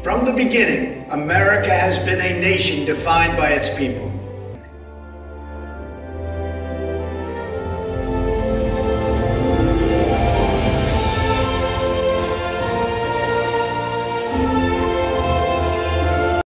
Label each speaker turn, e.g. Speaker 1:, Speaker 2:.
Speaker 1: From the beginning, America has been a nation defined by its people.